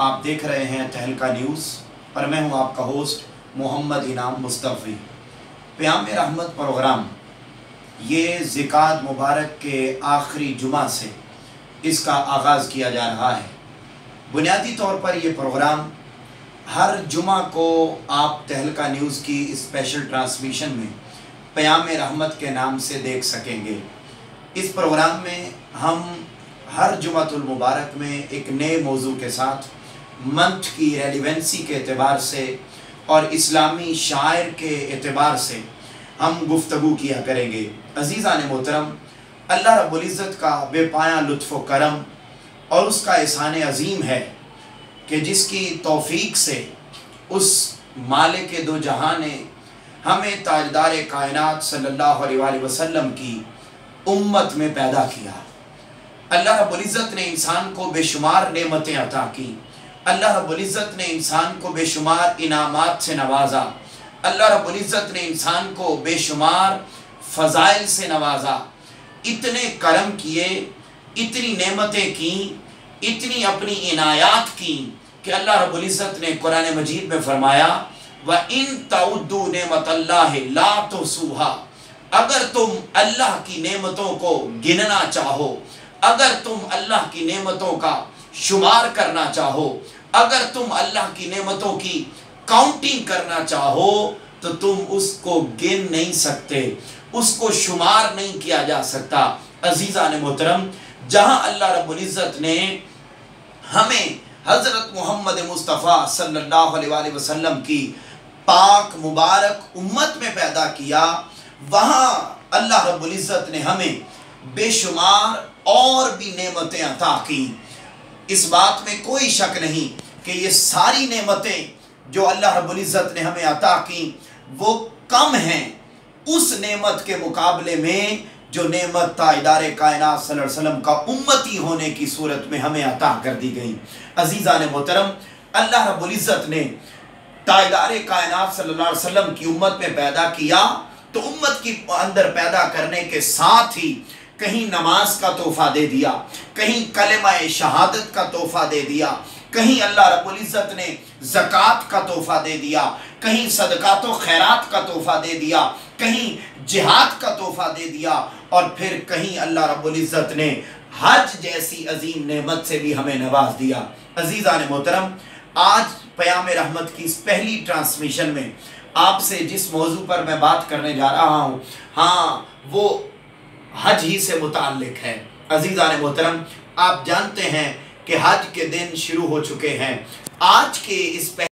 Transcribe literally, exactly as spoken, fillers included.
आप देख रहे हैं तहलका न्यूज़ और मैं हूं आपका होस्ट मोहम्मद इनाम मुस्तफ़ी। प्यामे रहमत प्रोग्राम ये ज़िकात मुबारक के आखिरी जुमा से इसका आगाज़ किया जा रहा है। बुनियादी तौर पर ये प्रोग्राम हर जुमा को आप तहलका न्यूज़ की स्पेशल ट्रांसमिशन में प्यामे रहमत के नाम से देख सकेंगे। इस प्रोग्राम में हम हर जुमातुल मुबारक में एक नए मौजू के साथ मंथ की रेलिवेंसी के एतबार से और इस्लामी शायर के एतबार से हम गुफ्तगू किया करेंगे। अज़ीज़ान मोहतरम, अल्लाह रब्बुल इज़्ज़त का बेपाया लुत्फ़ व करम और उसका एहसान अज़ीम है कि जिसकी तौफ़ीक से उस मालिक दो जहां ने हमें ताजदार कायनात सल्लल्लाहु अलैहि वसल्लम की उम्मत में पैदा किया। अल्लाह रब्बुल इज़्ज़त ने इंसान को बेशुमार नेमतें अता की। अल्लाह रब्बुल इज़्ज़त ने इंसान को बेशुमार इनामात से नवाजा। अल्लाह रब्बुल इज़्ज़त ने इंसान को बेशुमार फ़ज़ाइल से नवाजा। इतने करम किए, इतनी नेमतें की, इतनी अपनी इनायात की कि अल्लाह रब्बुल इज़्ज़त ने कुरान मजीद में फरमाया, व इन तउद्दू नेमतल्लाहि ला तुहसूहा, अगर तुम अल्लाह की नेमतों को गिनना चाहो, अगर तुम अल्लाह की नेमतों का शुमार करना चाहो, अगर तुम अल्लाह की नेमतों की काउंटिंग करना चाहो तो तुम उसको गिन नहीं सकते, उसको शुमार नहीं किया जा सकता। अजीज़ान मोहतरम, जहां अल्लाह रब्बुल इज़्ज़त ने हमें हज़रत मोहम्मद मुस्तफ़ा सल्लल्लाहु अलैहि वसल्लम की पाक मुबारक उम्मत में पैदा किया, वहाँ अल्लाह रब्बुल इज़्ज़त ने हमें बेशुमार और भी नेमतें अता की। इस बात में कोई शक नहीं कि ये सारी नेमतें जो अल्लाह रब्बुल इज़्ज़त ने हमें अता की वो कम हैं उस नेमत के मुकाबले में जो नेमत ताजदार कायनात सल्लल्लाहु अलैहि वसल्लम का उम्मती होने की सूरत में हमें अता कर दी गई। अज़ीज़ान मोहतरम, अल्लाह रब्बुल इज़्ज़त ने ताजदार कायनात सल्लल्लाहु अलैहि वसल्लम की उम्मत में पैदा किया तो उम्मत की अंदर पैदा करने के साथ ही कहीं नमाज का तोहफा दे दिया, कहीं कलेमा शहादत का तोहफा दे दिया, कहीं अल्लाह रब्बुल इज़्ज़त ने ज़कात का तोहफा दे दिया, कहीं सदक़ात व खैरात का तोहफा दे दिया, कहीं जिहाद का तोहफा दे दिया और फिर कहीं अल्लाह रब्बुल इज़्ज़त ने हज जैसी अजीम नेमत से भी हमें नवाज दिया। अज़ीज़ान मोहतरम, आज प्यामे रहमत की इस पहली ट्रांसमिशन में आपसे जिस मौजू पर मैं बात करने जा रहा हूँ, हाँ, वो हज ही से मुताल्लिक है। अज़ीज़ान मोहतरम, आप जानते हैं कि हज के दिन शुरू हो चुके हैं। आज के इस